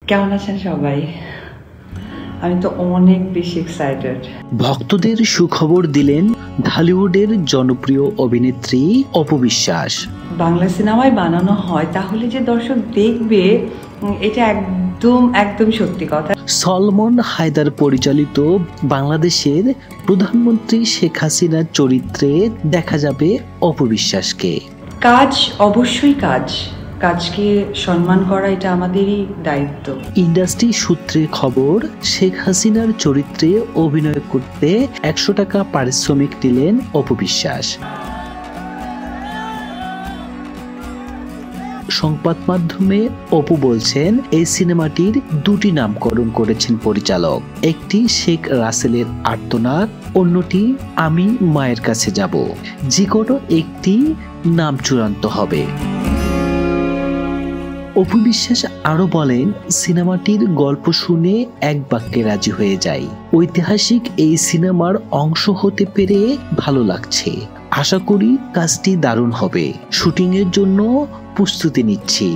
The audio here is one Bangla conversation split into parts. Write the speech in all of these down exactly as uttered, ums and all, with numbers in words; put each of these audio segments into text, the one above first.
কেমন আছেন সবাই? আমি তো অনেক বেশি এক্সাইটেড। ভক্তদের সুখবর দিলেন ঢালিউডের জনপ্রিয় অভিনেত্রী অপু বিশ্বাস। বাংলা সিনেমায় বানানো হয় তাহলে যে দর্শক দেখবে, এটা একদম একদম সত্যি কথা। সলমন হায়দার পরিচালিত বাংলাদেশের প্রধানমন্ত্রী শেখ হাসিনার চরিত্রে দেখা যাবে অপু বিশ্বাসকে। কাজ অবশ্যই কাজ, কাজকে সম্মান করা এটা আমাদেরই দায়িত্ব। ইন্ডাস্ট্রি সূত্রে খবর, শেখ হাসিনার চরিত্রে অভিনয় করতে একশো টাকা পারিশ্রমিক নিলেন অপু বিশ্বাস। সংবাদ মাধ্যমে অপু বলছেন, এই সিনেমাটির দুটি নামকরণ করেছেন পরিচালক। একটি শেখ রাসেলের আর্তনাদ, অন্যটি আমি মায়ের কাছে যাব। যে কোনো একটি নাম চূড়ান্ত হবে। অপু বিশ্বাস আরো বলেন, সিনেমাটির গল্প শুনে এক বাক্যে রাজি হয়ে যাই। ঐতিহাসিক এই সিনেমার অংশ হতে পেরে ভালো লাগছে। আশা করি কাজটি দারুণ হবে। শুটিং এর জন্য প্রস্তুতি নিচ্ছি।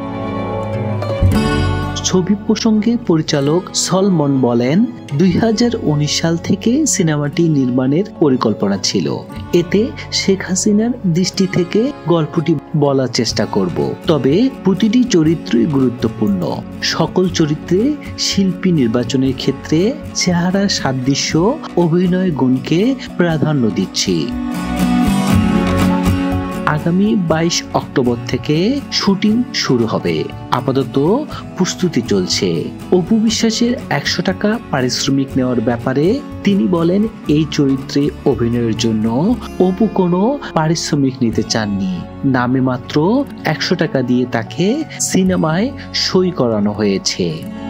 ছবি প্রসঙ্গে পরিচালক সলমন বলেন, দুই হাজার উনিশ সাল থেকে সিনেমাটি নির্মাণের পরিকল্পনা ছিল। এতে শেখ হাসিনার দৃষ্টি থেকে গল্পটি বলার চেষ্টা করব। তবে প্রতিটি চরিত্রই গুরুত্বপূর্ণ। সকল চরিত্রে শিল্পী নির্বাচনের ক্ষেত্রে চেহারার সাদৃশ্য, অভিনয় গুণকে প্রাধান্য দিচ্ছি। আগামী বাইশ অক্টোবর থেকে শুটিং শুরু হবে। আপাতত প্রস্তুতি চলছে। অপু বিশ্বাসের একশো টাকা পারিশ্রমিক নেওয়ার ব্যাপারে তিনি বলেন, এই চরিত্রে অভিনয়ের জন্য অপু কোনো পারিশ্রমিক নিতে চাননি। নামে মাত্র একশো টাকা দিয়ে তাকে সিনেমায় সই করানো হয়েছে।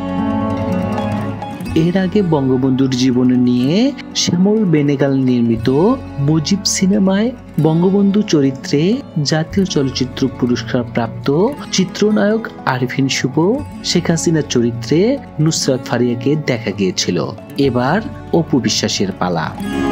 এর আগে বঙ্গবন্ধুর জীবন নিয়ে শ্যামল বেনেগাল নির্মিত মুজিব সিনেমায় বঙ্গবন্ধু চরিত্রে জাতীয় চলচ্চিত্র পুরস্কার প্রাপ্ত চিত্রনায়ক আরিফিন শুভ শেখ হাসিনার চরিত্রে নুসরাত ফারিয়াকে দেখা গিয়েছিল। এবার অপু বিশ্বাসের পালা।